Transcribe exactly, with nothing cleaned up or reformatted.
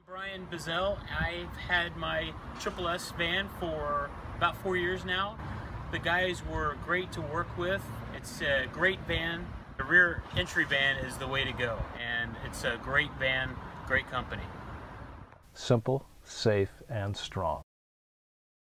Brian Bazell. I've had my Triple S van for about four years now. The guys were great to work with. It's a great van. The rear entry van is the way to go, and it's a great van, great company. Simple, safe, and strong.